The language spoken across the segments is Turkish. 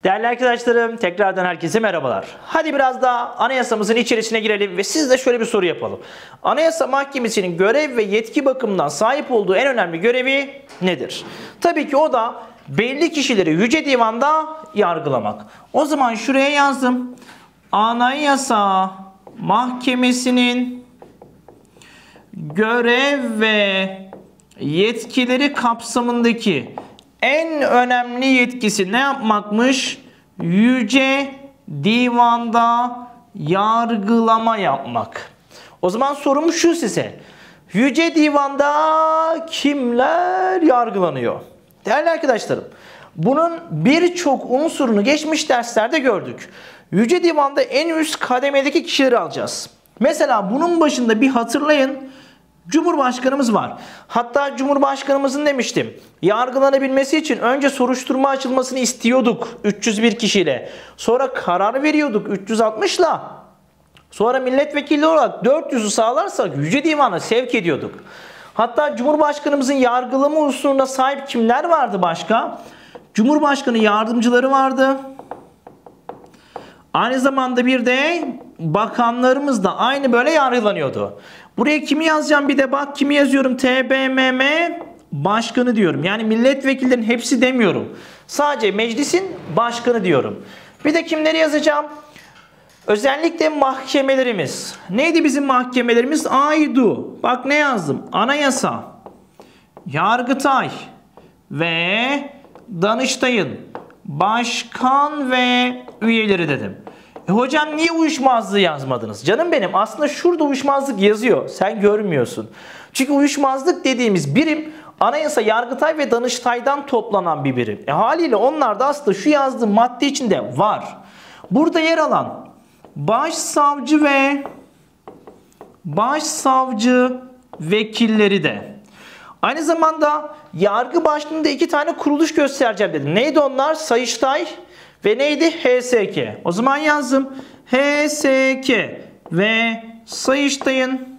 Değerli arkadaşlarım, tekrardan herkese merhabalar. Hadi biraz daha anayasamızın içerisine girelim ve sizle şöyle bir soru yapalım. Anayasa Mahkemesi'nin görev ve yetki bakımından sahip olduğu en önemli görevi nedir? Tabii ki o da belli kişileri Yüce Divan'da yargılamak. O zaman şuraya yazdım. Anayasa Mahkemesi'nin görev ve yetkileri kapsamındaki en önemli yetkisi ne yapmakmış? Yüce Divan'da yargılama yapmak. O zaman sorum şu size. Yüce Divan'da kimler yargılanıyor? Değerli arkadaşlarım, bunun birçok unsurunu geçmiş derslerde gördük. Yüce Divan'da en üst kademedeki kişileri alacağız. Mesela bunun başında bir hatırlayın. Cumhurbaşkanımız var. Hatta Cumhurbaşkanımızın demiştim, yargılanabilmesi için önce soruşturma açılmasını istiyorduk 301 kişiyle. Sonra karar veriyorduk 360'la. Sonra milletvekili olarak 400'ü sağlarsak Yüce Divan'a sevk ediyorduk. Hatta Cumhurbaşkanımızın yargılama unsuruna sahip kimler vardı başka? Cumhurbaşkanı yardımcıları vardı. Aynı zamanda bir de bakanlarımız da aynı böyle yargılanıyordu. Buraya kimi yazacağım, bir de bak kimi yazıyorum. TBMM başkanı diyorum. Yani milletvekillerinin hepsi demiyorum. Sadece meclisin başkanı diyorum. Bir de kimleri yazacağım? Özellikle mahkemelerimiz. Neydi bizim mahkemelerimiz? AYDU. Bak ne yazdım? Anayasa, Yargıtay ve Danıştay'ın başkan ve üyeleri dedim. Hocam niye uyuşmazlığı yazmadınız? Canım benim, aslında şurada uyuşmazlık yazıyor. Sen görmüyorsun. Çünkü uyuşmazlık dediğimiz birim Anayasa, Yargıtay ve Danıştay'dan toplanan bir birim. Haliyle onlar da aslında şu yazdığım madde içinde var. Burada yer alan başsavcı ve başsavcı vekilleri de. Aynı zamanda yargı başlığında 2 tane kuruluş göstereceğim dedim. Neydi onlar? Sayıştay ve neydi? HSK. O zaman yazdım. HSK ve Sayıştay'ın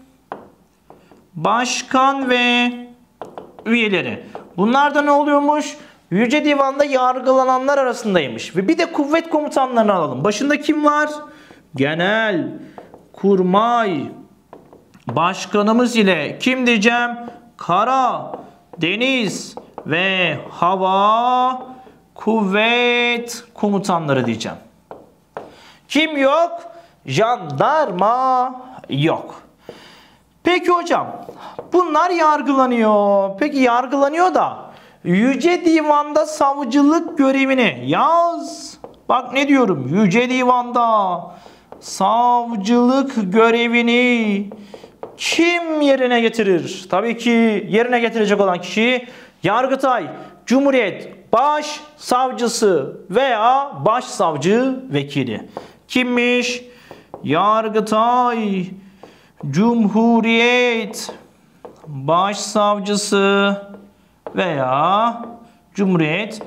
başkan ve üyeleri. Bunlar da ne oluyormuş? Yüce Divan'da yargılananlar arasındaymış. Ve bir de kuvvet komutanlarını alalım. Başında kim var? Genel Kurmay Başkanımız ile kim diyeceğim? Kara, deniz ve hava kuvvet komutanları diyeceğim. Kim yok? Jandarma yok. Peki hocam, bunlar yargılanıyor. Peki yargılanıyor da Yüce Divan'da savcılık görevini yaz. Bak ne diyorum? Yüce Divan'da savcılık görevini kim yerine getirir? Tabii ki yerine getirecek olan kişi Yargıtay, Cumhuriyet Başsavcısı veya Başsavcı Vekili. Kimmiş? Yargıtay, Cumhuriyet Başsavcısı veya Cumhuriyet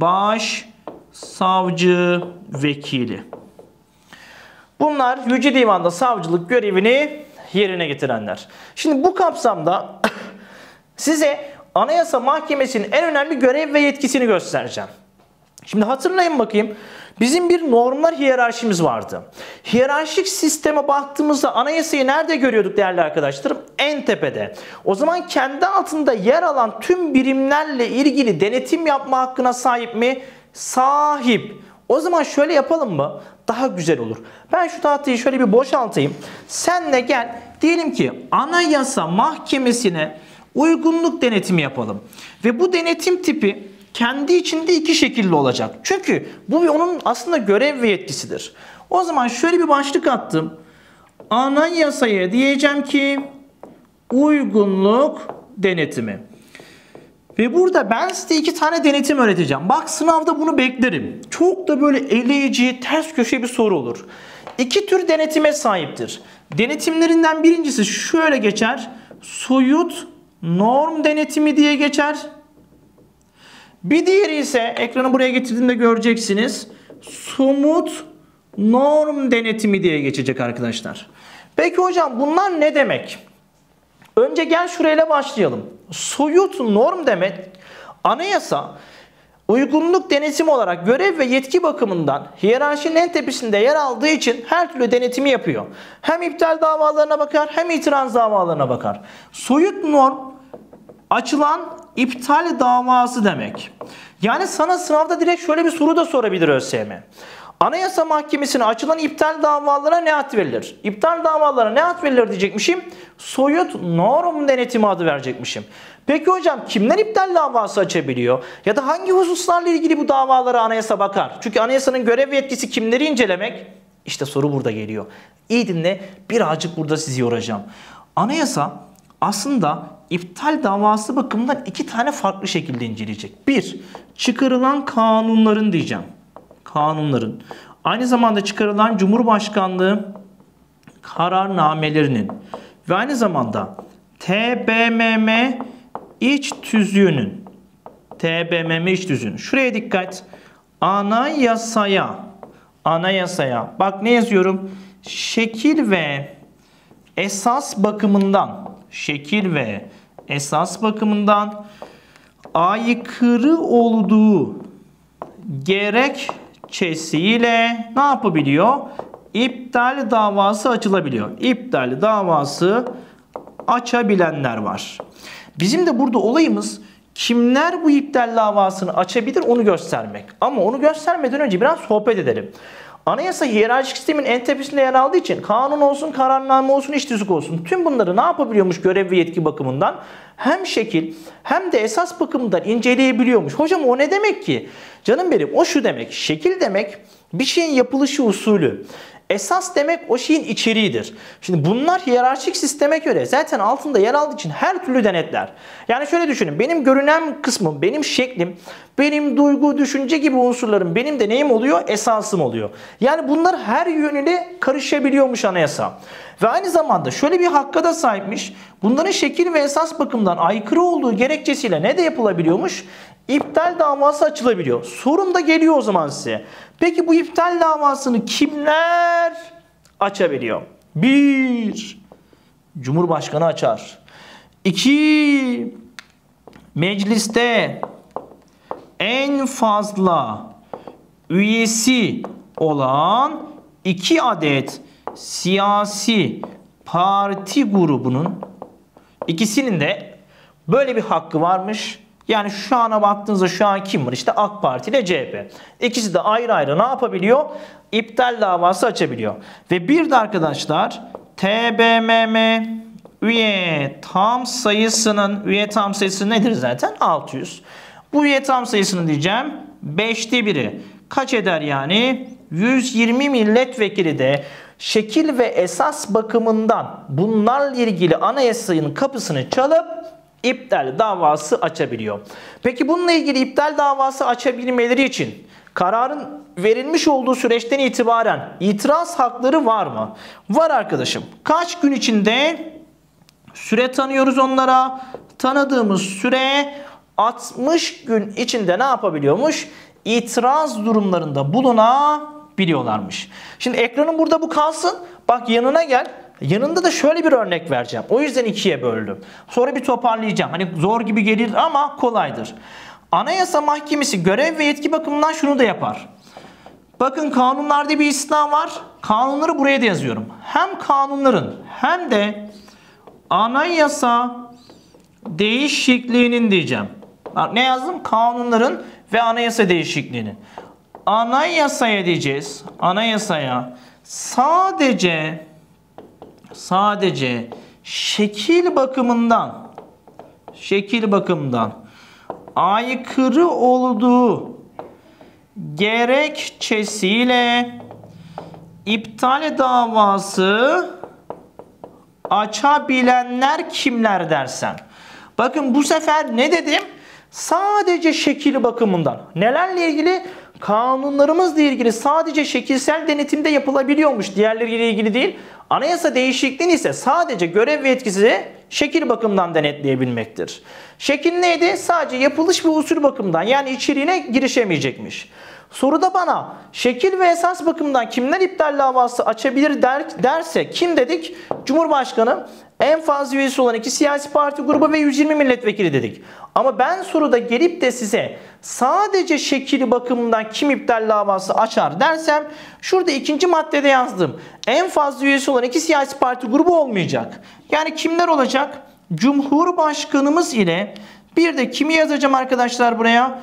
Başsavcı Vekili. Bunlar Yüce Divan'da savcılık görevini yerine getirenler. Şimdi bu kapsamda size Anayasa Mahkemesi'nin en önemli görev ve yetkisini göstereceğim. Şimdi hatırlayın bakayım. Bizim bir normlar hiyerarşimiz vardı. Hiyerarşik sisteme baktığımızda anayasayı nerede görüyorduk değerli arkadaşlarım? En tepede. O zaman kendi altında yer alan tüm birimlerle ilgili denetim yapma hakkına sahip mi? Sahip. O zaman şöyle yapalım mı? Daha güzel olur. Ben şu tahtayı şöyle bir boşaltayım. Sen de gel. Diyelim ki Anayasa Mahkemesi'ne uygunluk denetimi yapalım. Ve bu denetim tipi kendi içinde 2 şekilli olacak. Çünkü bu onun aslında görev ve yetkisidir. O zaman şöyle bir başlık attım. Anayasaya diyeceğim ki uygunluk denetimi. Ve burada ben size 2 tane denetim öğreteceğim. Bak sınavda bunu beklerim. Çok da böyle eleyici, ters köşe bir soru olur. 2 tür denetime sahiptir. Denetimlerinden birincisi şöyle geçer. Soyut norm denetimi diye geçer. Bir diğeri ise ekranı buraya getirdiğimde göreceksiniz. Somut norm denetimi diye geçecek arkadaşlar. Peki hocam bunlar ne demek? Önce gel şurayla başlayalım. Soyut norm demek anayasa uygunluk denetimi olarak görev ve yetki bakımından hiyerarşinin en tepesinde yer aldığı için her türlü denetimi yapıyor. Hem iptal davalarına bakar hem itiraz davalarına bakar. Soyut norm açılan iptal davası demek. Yani sana sınavda direkt şöyle bir soru da sorabilir ÖSYM. Anayasa Mahkemesi'ne açılan iptal davalara ne ad verilir? İptal davalara ne ad verilir diyecekmişim? Soyut norm denetimi adı verecekmişim. Peki hocam kimler iptal davası açabiliyor? Ya da hangi hususlarla ilgili bu davalara anayasa bakar? Çünkü anayasanın görev ve yetkisi kimleri incelemek? İşte soru burada geliyor. İyi dinle, birazcık burada sizi yoracağım. Anayasa aslında iptal davası bakımından iki tane farklı şekilde inceleyecek. Bir, çıkarılan kanunların diyeceğim. Kanunların. Aynı zamanda çıkarılan Cumhurbaşkanlığı kararnamelerinin ve aynı zamanda TBMM iç tüzüğünün. TBMM iç tüzüğünün. Şuraya dikkat. Anayasaya. Bak ne yazıyorum? Şekil ve esas bakımından aykırı olduğu gerekçesiyle ne yapabiliyor? İptal davası açılabiliyor. İptal davası açabilenler var. Bizim de burada olayımız kimler bu iptal davasını açabilir onu göstermek. Ama onu göstermeden önce biraz sohbet edelim. Anayasa hiyerarşik sistemin en tepesinde yer aldığı için kanun olsun, kararname olsun, iç tüzük olsun. Tüm bunları ne yapabiliyormuş görev ve yetki bakımından? Hem şekil hem de esas bakımından inceleyebiliyormuş. Hocam o ne demek ki? Canım benim o şu demek. Şekil demek bir şeyin yapılışı usulü. Esas demek o şeyin içeriğidir. Şimdi bunlar hiyerarşik sisteme göre zaten altında yer aldığı için her türlü denetler. Yani şöyle düşünün. Benim görünen kısmım, benim şeklim, benim duygu, düşünce gibi unsurlarım benim de neyim oluyor? Esasım oluyor. Yani bunlar her yönüyle karışabiliyormuş anayasa. Ve aynı zamanda şöyle bir hakka da sahipmiş. Bunların şekil ve esas bakımdan aykırı olduğu gerekçesiyle ne de yapılabiliyormuş? İptal davası açılabiliyor. Sorun da geliyor o zaman size. Peki bu iptal davasını kimler açabiliyor? 1. Cumhurbaşkanı açar. 2. Mecliste en fazla üyesi olan 2 adet siyasi parti grubunun ikisinin de böyle bir hakkı varmış. Yani şu ana baktığınızda şu an kim var? İşte AK Parti ile CHP. İkisi de ayrı ayrı ne yapabiliyor? İptal davası açabiliyor. Ve bir de arkadaşlar TBMM üye tam sayısı nedir zaten? 600. Bu üye tam sayısını diyeceğim 5'te 1'i. Kaç eder yani? 120 milletvekili de şekil ve esas bakımından bunlarla ilgili anayasanın kapısını çalıp iptal davası açabiliyor. Peki bununla ilgili iptal davası açabilmeleri için kararın verilmiş olduğu süreçten itibaren itiraz hakları var mı? Var arkadaşım. Kaç gün içinde süre tanıyoruz onlara? Tanıdığımız süre 60 gün içinde ne yapabiliyormuş? İtiraz durumlarında bulunabiliyorlarmış. Şimdi ekranın burada bu kalsın. Bak yanına gel. Yanında da şöyle bir örnek vereceğim. O yüzden 2'ye böldüm. Sonra bir toparlayacağım. Hani zor gibi gelir ama kolaydır. Anayasa Mahkemesi görev ve yetki bakımından şunu da yapar. Bakın kanunlarda bir istisna var. Kanunları buraya da yazıyorum. Hem kanunların hem de anayasa değişikliğinin diyeceğim. Bak ne yazdım? Kanunların ve anayasa değişikliğinin. Anayasaya diyeceğiz. Anayasaya sadece şekil bakımından aykırı olduğu gerekçesiyle iptal davası açabilenler kimler dersen. Bakın bu sefer ne dedim? Sadece şekil bakımından. Nelerle ilgili? Kanunlarımızla ilgili sadece şekilsel denetimde yapılabiliyormuş. Diğerleriyle ilgili değil. Anayasa değişikliğini ise sadece görev ve yetkisi şekil bakımından denetleyebilmektir. Şekil neydi? Sadece yapılış ve usul bakımından yani içeriğine girişemeyecekmiş. Soruda bana şekil ve esas bakımından kimler iptal davası açabilir derse kim dedik? Cumhurbaşkanı En fazla üyesi olan 2 siyasi parti grubu ve 120 milletvekili dedik. Ama ben soruda gelip de size sadece şekil bakımından kim iptal davası açar dersem şurada ikinci maddede yazdım. En fazla üyesi olan 2 siyasi parti grubu olmayacak. Yani kimler olacak? Cumhurbaşkanımız ile bir de kimi yazacağım arkadaşlar buraya?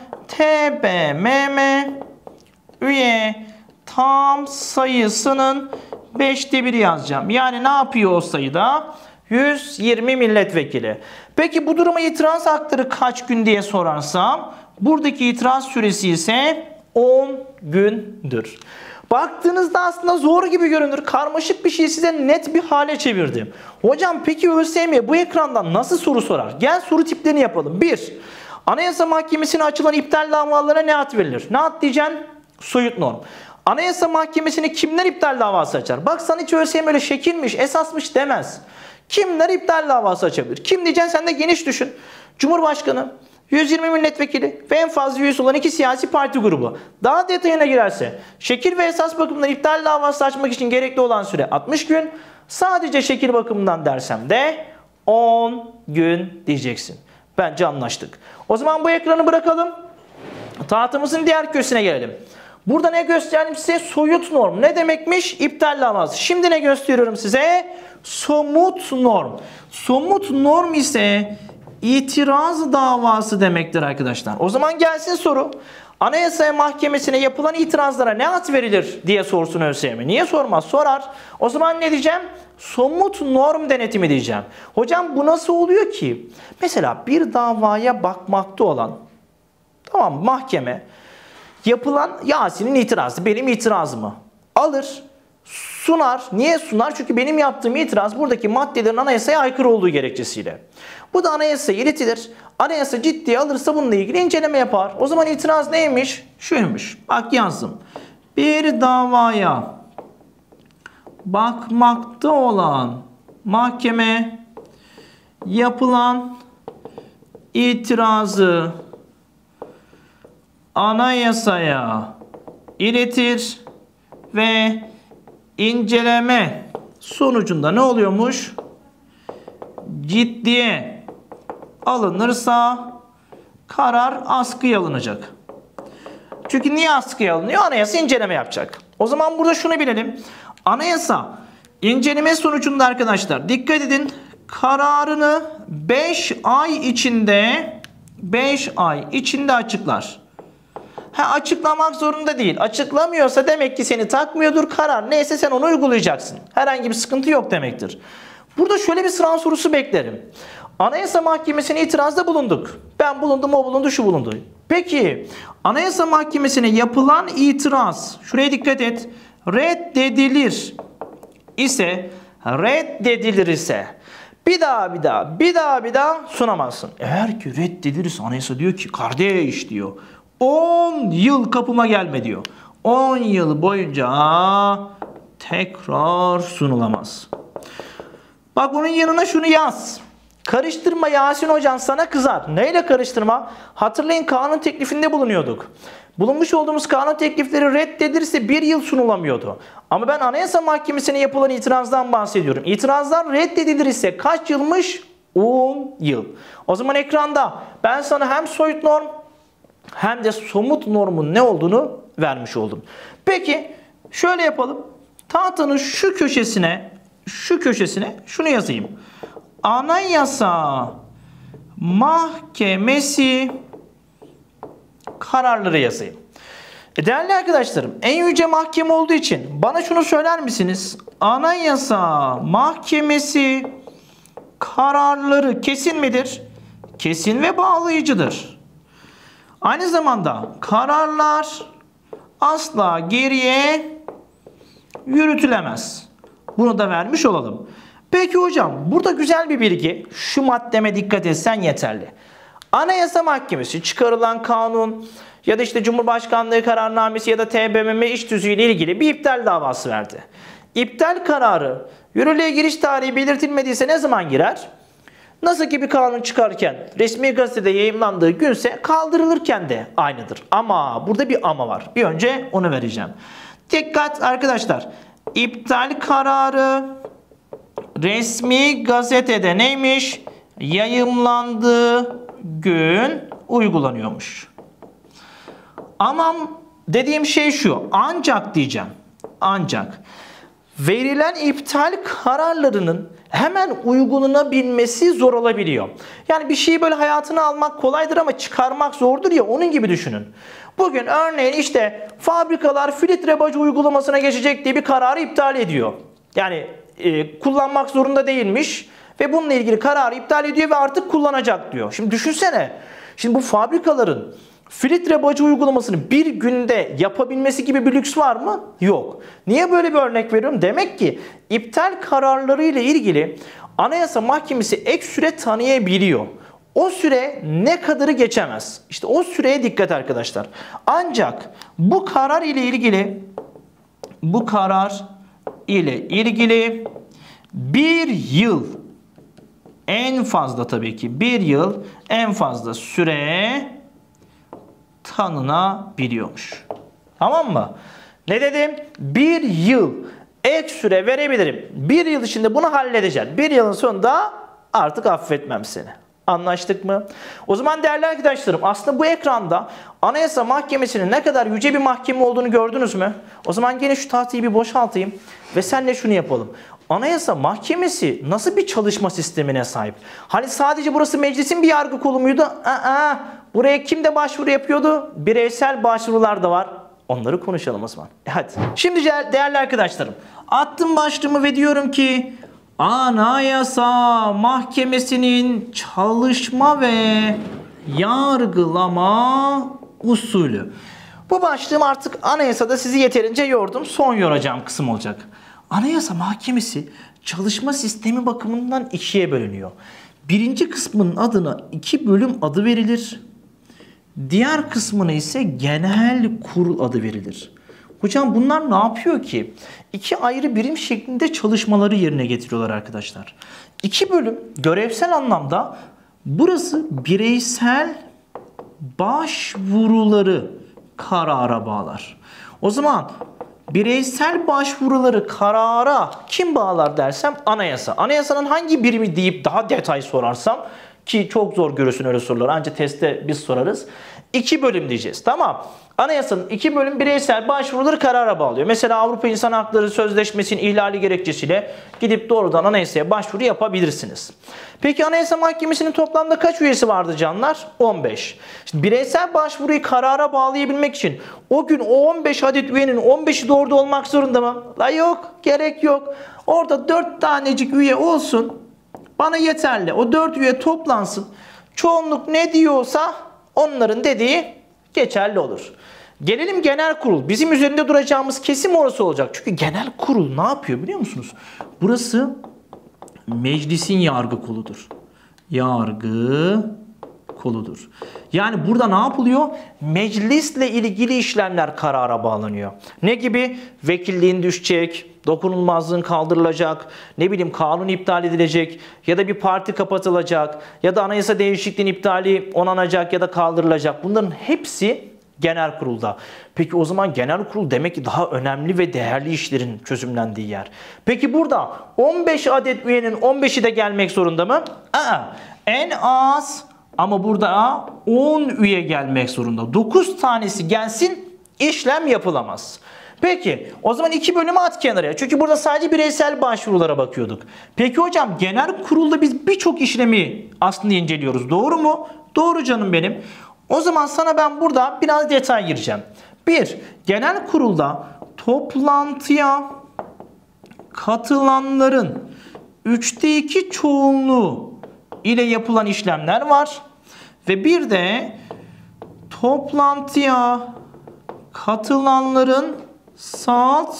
TBMM üye tam sayısının 5'te 1'i yazacağım. Yani ne yapıyor o sayıda? 120 milletvekili. Peki bu duruma itiraz hakları kaç gün diye sorarsam buradaki itiraz süresi ise 10 gündür. Baktığınızda aslında zor gibi görünür. Karmaşık bir şey size net bir hale çevirdim. Hocam peki ÖSYM bu ekrandan nasıl soru sorar? Gel soru tiplerini yapalım. 1. Anayasa Mahkemesi'ne açılan iptal davalara ne ad verilir? Ne ad diyeceksin? Soyut norm. Anayasa Mahkemesi'ne kimler iptal davası açar? Bak sana hiç ÖSYM öyle şekilmiş, esasmış demez. Kimler iptal davası açabilir? Kim diyeceksin, sen de geniş düşün. Cumhurbaşkanı, 120 milletvekili ve en fazla üyesi olan 2 siyasi parti grubu. Daha detayına girerse şekil ve esas bakımından iptal davası açmak için gerekli olan süre 60 gün. Sadece şekil bakımından dersem de 10 gün diyeceksin. Bence anlaştık. O zaman bu ekranı bırakalım. Tahtamızın diğer köşesine gelelim. Burada ne gösterdim size? Soyut norm. Ne demekmiş? İptal davası. Şimdi ne gösteriyorum size? Somut norm. Somut norm ise itiraz davası demektir arkadaşlar. O zaman gelsin soru. Anayasa Mahkemesi'ne yapılan itirazlara ne ad verilir diye sorsun ÖSYM. Niye sormaz? Sorar. O zaman ne diyeceğim? Somut norm denetimi diyeceğim. Hocam bu nasıl oluyor ki? Mesela bir davaya bakmakta olan, tamam, mahkeme yapılan Yasin'in itirazı benim itirazımı alır, sunar. Niye sunar? Çünkü benim yaptığım itiraz buradaki maddelerin anayasaya aykırı olduğu gerekçesiyle. Bu da anayasaya iletilir. Anayasa ciddiye alırsa bununla ilgili inceleme yapar. O zaman itiraz neymiş? Şuymuş. Bak yazdım. Bir davaya bakmakta olan mahkeme yapılan itirazı anayasaya iletir ve inceleme sonucunda ne oluyormuş? Ciddiye alınırsa karar askıya alınacak. Çünkü niye askıya alınıyor? Anayasa inceleme yapacak. O zaman burada şunu bilelim. Anayasa inceleme sonucunda arkadaşlar dikkat edin, kararını 5 ay içinde açıklar. Açıklamak zorunda değil. Açıklamıyorsa demek ki seni takmıyordur. Karar neyse sen onu uygulayacaksın. Herhangi bir sıkıntı yok demektir. Burada şöyle bir sınav sorusu beklerim. Anayasa Mahkemesi'ne itirazda bulunduk. Ben bulundum, o bulundu, şu bulundu. Peki Anayasa Mahkemesi'ne yapılan itiraz, şuraya dikkat et, reddedilir ise bir daha sunamazsın. Eğer ki reddedilirse anayasa diyor ki kardeş diyor 10 yıl kapıma gelme diyor. 10 yıl boyunca tekrar sunulamaz. Bak onun yanına şunu yaz. Karıştırma, Yasin Hocan sana kızar. Neyle karıştırma? Hatırlayın, kanun teklifinde bulunuyorduk. Bulunmuş olduğumuz kanun teklifleri reddedilirse 1 yıl sunulamıyordu. Ama ben Anayasa Mahkemesi'ne yapılan itirazdan bahsediyorum. İtirazlar reddedilirse kaç yılmış? 10 yıl. O zaman ekranda ben sana hem soyut norm hem de somut normun ne olduğunu vermiş oldum. Peki şöyle yapalım. Tahtanın şu köşesine şunu yazayım. Anayasa Mahkemesi kararları yazayım. Değerli arkadaşlarım, en yüce mahkeme olduğu için bana şunu söyler misiniz? Anayasa Mahkemesi kararları kesin midir? Kesin ve bağlayıcıdır. Aynı zamanda kararlar asla geriye yürütülemez. Bunu da vermiş olalım. Peki hocam, burada güzel bir bilgi. Şu maddeme dikkat etsen yeterli. Anayasa Mahkemesi çıkarılan kanun ya da işte Cumhurbaşkanlığı kararnamesi ya da TBMM iş tüzüğü ile ilgili bir iptal davası verdi. İptal kararı yürürlüğe giriş tarihi belirtilmediyse ne zaman girer? Nasıl ki bir kanun çıkarken resmi gazetede yayımlandığı günse kaldırılırken de aynıdır. Ama burada bir ama var. Bir önce onu vereceğim. Dikkat arkadaşlar. İptal kararı resmi gazetede neymiş? Yayımlandığı gün uygulanıyormuş. Ama dediğim şey şu. Ancak diyeceğim. Ancak verilen iptal kararlarının hemen uygulanabilmesi zor olabiliyor. Yani bir şeyi böyle hayatına almak kolaydır ama çıkarmak zordur ya, onun gibi düşünün. Bugün örneğin işte fabrikalar filtre bacı uygulamasına geçecek diye bir kararı iptal ediyor. Yani kullanmak zorunda değilmiş ve bununla ilgili kararı iptal ediyor ve artık kullanacak diyor. Şimdi düşünsene. Şimdi bu fabrikaların filtre bacı uygulamasını bir günde yapabilmesi gibi bir lüks var mı? Yok. Niye böyle bir örnek veriyorum? Demek ki iptal kararları ile ilgili Anayasa Mahkemesi ek süre tanıyabiliyor. O süre ne kadarı geçemez? İşte o süreye dikkat arkadaşlar. Ancak bu karar ile ilgili bir yıl en fazla, tabii ki bir yıl en fazla süre tanınabiliyormuş. Tamam mı? Ne dedim? Bir yıl ek süre verebilirim. Bir yıl içinde bunu halledeceğim. Bir yılın sonunda artık affetmem seni. Anlaştık mı? O zaman değerli arkadaşlarım, aslında bu ekranda Anayasa Mahkemesi'nin ne kadar yüce bir mahkeme olduğunu gördünüz mü? O zaman gene şu tahtayı bir boşaltayım ve seninle şunu yapalım. Anayasa Mahkemesi nasıl bir çalışma sistemine sahip? Hani sadece burası meclisin bir yargı kolu muydu? Buraya kim de başvuru yapıyordu? Bireysel başvurular da var. Onları konuşalım o zaman. Hadi. Şimdi değerli arkadaşlarım, attım başlığımı ve diyorum ki Anayasa Mahkemesi'nin çalışma ve yargılama usulü. Bu başlığım artık anayasada sizi yeterince yordum. Son yoracağım kısım olacak. Anayasa Mahkemesi çalışma sistemi bakımından ikiye bölünüyor. Birinci kısmının adına 2 bölüm adı verilir. Diğer kısmına ise genel kurul adı verilir. Hocam bunlar ne yapıyor ki? 2 ayrı birim şeklinde çalışmaları yerine getiriyorlar arkadaşlar. 2 bölüm görevsel anlamda, burası bireysel başvuruları karara bağlar. O zaman bireysel başvuruları karara kim bağlar dersem anayasa. Anayasanın hangi birimi deyip daha detay sorarsam, ki çok zor görürsün öyle soruları, ancak testte biz sorarız. 2 bölüm diyeceğiz. Tamam. Anayasanın 2 bölüm bireysel başvuruları karara bağlıyor. Mesela Avrupa İnsan Hakları Sözleşmesi'nin ihlali gerekçesiyle gidip doğrudan anayasaya başvuru yapabilirsiniz. Peki Anayasa Mahkemesi'nin toplamda kaç üyesi vardı canlar? 15. Şimdi bireysel başvuruyu karara bağlayabilmek için o gün o 15 adet üyenin 15'i de orada olmak zorunda mı? La yok, gerek yok. Orada 4 tanecik üye olsun. Bana yeterli. O 4 üye toplansın. Çoğunluk ne diyorsa onların dediği geçerli olur. Gelelim genel kurul. Bizim üzerinde duracağımız kesim orası olacak. Çünkü genel kurul ne yapıyor biliyor musunuz? Burası meclisin yargı koludur. Yargı koludur. Yani burada ne yapılıyor? Meclisle ilgili işlemler karara bağlanıyor. Ne gibi? Vekilliğin düşecek, dokunulmazlığın kaldırılacak, ne bileyim kanun iptal edilecek ya da bir parti kapatılacak ya da anayasa değişikliğinin iptali onanacak ya da kaldırılacak. Bunların hepsi genel kurulda. Peki o zaman genel kurul demek ki daha önemli ve değerli işlerin çözümlendiği yer. Peki burada 15 adet üyenin 15'i de gelmek zorunda mı? En az, ama burada 10 üye gelmek zorunda. 9 tanesi gelsin, işlem yapılamaz. Peki o zaman 2 bölümü at kenara. Çünkü burada sadece bireysel başvurulara bakıyorduk. Peki hocam genel kurulda biz birçok işlemi aslında inceliyoruz. Doğru mu? Doğru canım benim. O zaman sana ben burada biraz detay gireceğim. 1. Genel kurulda toplantıya katılanların 3'te 2 çoğunluğu ile yapılan işlemler var. Ve bir de toplantıya katılanların salt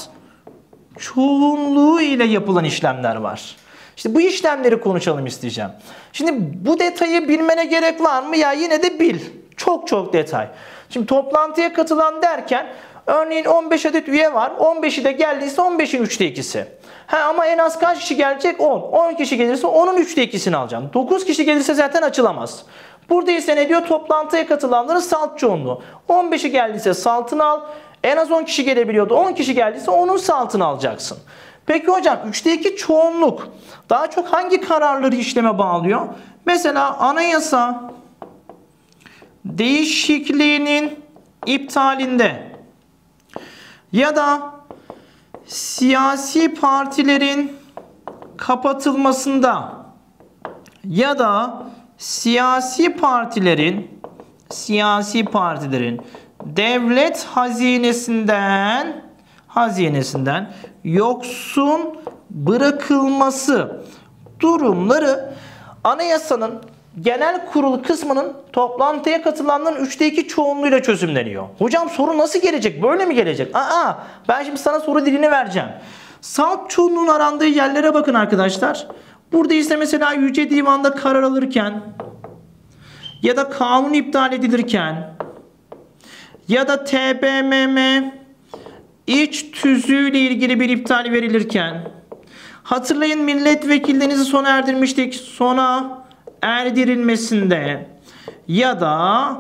çoğunluğu ile yapılan işlemler var. İşte bu işlemleri konuşalım isteyeceğim. Şimdi bu detayı bilmene gerek var mı? Ya yine de bil. Çok detay. Şimdi toplantıya katılan derken örneğin 15 adet üye var. 15'i de geldiyse 15'in 3'te 2'si. Ama en az kaç kişi gelecek? 10. 10 kişi gelirse 10'un 3'te 2'sini alacağım. 9 kişi gelirse zaten açılamaz. Burada ise ne diyor? Toplantıya katılanların salt çoğunluğu. 15'i geldiyse saltını al. En az 10 kişi gelebiliyordu. 10 kişi geldiyse onun saltını alacaksın. Peki hocam 3'te 2 çoğunluk daha çok hangi kararları işleme bağlıyor? Mesela anayasa değişikliğinin iptalinde ya da siyasi partilerin kapatılmasında ya da siyasi partilerin devlet hazinesinden yoksun bırakılması durumları anayasanın genel kurul kısmının toplantıya katılanların 3'te 2 çoğunluğuyla çözümleniyor. Hocam soru nasıl gelecek? Böyle mi gelecek? Ben şimdi sana soru dilini vereceğim. Salt çoğunluğun arandığı yerlere bakın arkadaşlar. Burada ise mesela Yüce Divan'da karar alırken ya da kanun iptal edilirken ya da TBMM iç tüzüğüyle ilgili bir iptal verilirken, hatırlayın milletvekilliğinizi sona erdirmiştik. Sona erdirilmesinde ya da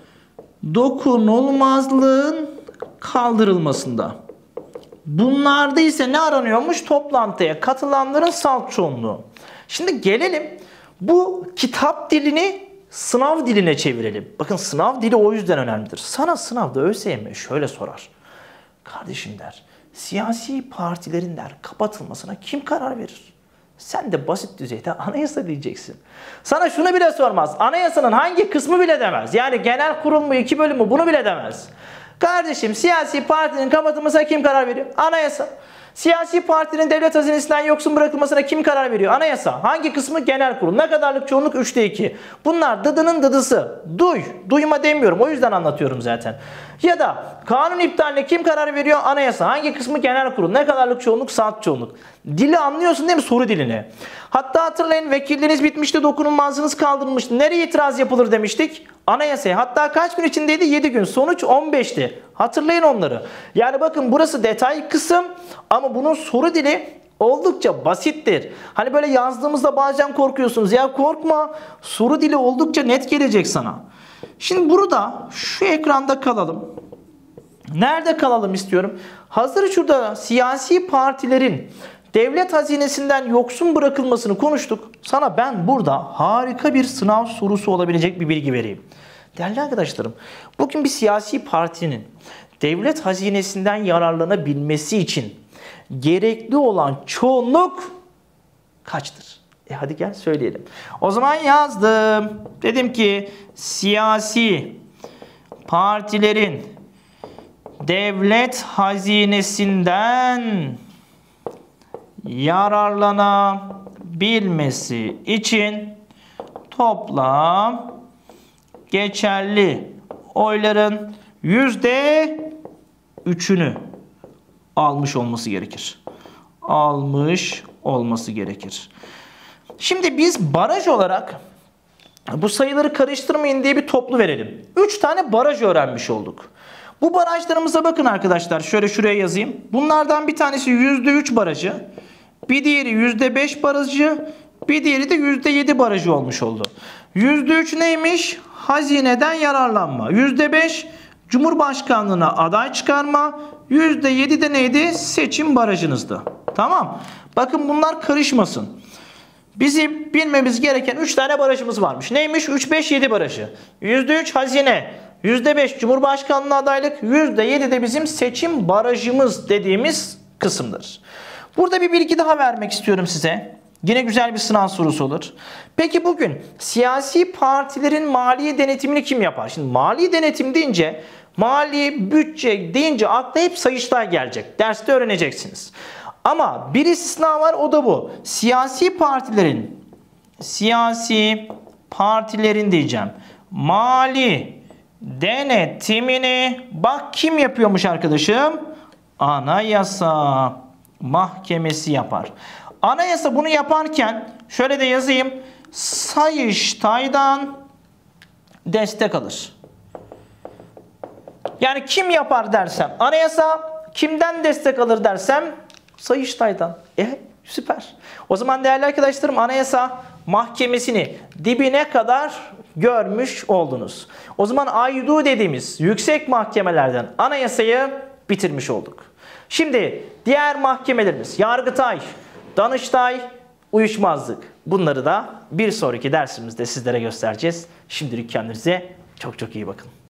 dokunulmazlığın kaldırılmasında. Bunlarda ise ne aranıyormuş? Toplantıya katılanların salt çoğunluğu. Şimdi gelelim bu kitap dilini sınav diline çevirelim. Bakın sınav dili o yüzden önemlidir. Sana sınavda ÖSYM şöyle sorar. Kardeşim der, siyasi partilerin der kapatılmasına kim karar verir? Sen de basit düzeyde anayasa diyeceksin. Sana şunu bile sormaz. Anayasanın hangi kısmı bile demez. Yani genel kurul mu 2 bölüm mü bunu bile demez. Kardeşim siyasi partinin kapatılmasına kim karar veriyor? Anayasa. Siyasi partinin devlet hazinesinden yoksun bırakılmasına kim karar veriyor? Anayasa. Hangi kısmı? Genel kurul. Ne kadarlık çoğunluk? 3'te 2. Bunlar dıdının dıdısı. Duyma demiyorum. O yüzden anlatıyorum zaten. Ya da kanun iptaline kim karar veriyor? Anayasa. Hangi kısmı? Genel kurul. Ne kadarlık çoğunluk? Salt çoğunluk. Dili anlıyorsun değil mi? Soru dilini. Hatta hatırlayın vekilliğiniz bitmişti, dokunulmazlığınız kaldırılmıştı. Nereye itiraz yapılır demiştik? Anayasaya. Hatta kaç gün içindeydi? 7 gün. Sonuç 15'ti. Hatırlayın onları. Yani bakın burası detay kısım ama bunun soru dili oldukça basittir. Hani böyle yazdığımızda bazen korkuyorsunuz. Ya korkma. Soru dili oldukça net gelecek sana. Şimdi burada şu ekranda kalalım. Nerede kalalım istiyorum? Hazır şurada siyasi partilerin devlet hazinesinden yoksun bırakılmasını konuştuk. Sana ben burada harika bir sınav sorusu olabilecek bir bilgi vereyim. Değerli arkadaşlarım, bugün bir siyasi partinin devlet hazinesinden yararlanabilmesi için gerekli olan çoğunluk kaçtır? Hadi gel söyleyelim. O zaman yazdım. Dedim ki siyasi partilerin devlet hazinesinden yararlanabilmesi için toplam geçerli oyların %3'ünü almış olması gerekir. Şimdi biz baraj olarak bu sayıları karıştırmayın diye bir toplu verelim. 3 tane baraj öğrenmiş olduk. Bu barajlarımıza bakın arkadaşlar. Şöyle şuraya yazayım. Bunlardan bir tanesi %3 barajı. Bir diğeri %5 barajı. Bir diğeri de %7 barajı olmuş oldu. %3 neymiş? Hazineden yararlanma. %5 Cumhurbaşkanlığına aday çıkarma. %7 de neydi? Seçim barajınızdı. Tamam. Bakın bunlar karışmasın. Bizim bilmemiz gereken 3 tane barajımız varmış. Neymiş? 3-5-7 barajı. %3 hazine. %5 Cumhurbaşkanlığı adaylık. %7 de bizim seçim barajımız dediğimiz kısımdır. Burada bir bilgi daha vermek istiyorum size. Yine güzel bir sınav sorusu olur. Peki bugün siyasi partilerin mali denetimini kim yapar? Şimdi mali denetim deyince, mali bütçe deyince akla hep sayıştay gelecek. Derste öğreneceksiniz. Ama bir istisna var, o da bu. Siyasi partilerin diyeceğim. Mali denetimini bak kim yapıyormuş arkadaşım? Anayasa Mahkemesi yapar. Anayasa bunu yaparken şöyle de yazayım. Sayıştay'dan destek alır. Yani kim yapar dersem anayasa, kimden destek alır dersem Sayıştay'dan. Süper. O zaman değerli arkadaşlarım Anayasa Mahkemesi'ni dibine kadar görmüş oldunuz. O zaman aydu dediğimiz yüksek mahkemelerden anayasayı bitirmiş olduk. Şimdi diğer mahkemelerimiz Yargıtay, Danıştay, uyuşmazlık. Bunları da bir sonraki dersimizde sizlere göstereceğiz. Şimdilik kendinize çok çok iyi bakın.